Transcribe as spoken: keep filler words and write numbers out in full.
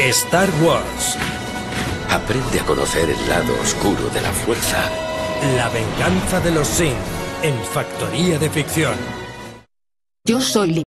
Star Wars. Aprende a conocer el lado oscuro de la fuerza. La venganza de los Sith en Factoría de Ficción. Yo soy Li.